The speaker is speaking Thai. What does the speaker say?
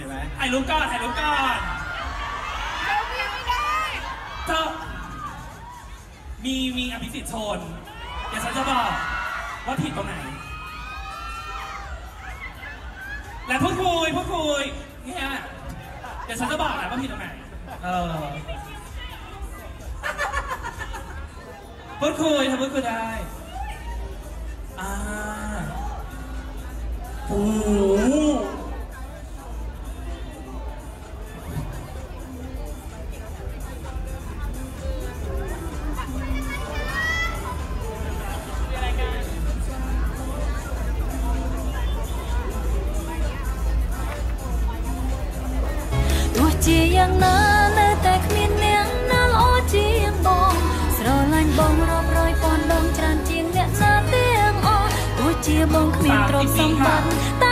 ห็นไหมถ่ายรูปก่อนถ่ายรูปก่อนเราเพียงไม่ได้เธอมีอภิสิทธิ์ชนเดี๋ยวฉันจะบอกว่าผิดตรงไหนและพูดคุยเนี่ยเดี๋ยวฉันจะบอกนะว่าผิดตรงไหนพูดคุยทำพูดคุยได้โอ้จียังน่าเนื้อแต่ขมิ้นเนียงน่าล้อจียังบองสระลายบองรอบรอยปอนดองจานเจียงเนี่ยน่าเตียงอ่อตัวจีบองขมิ้นตรงสมบัติ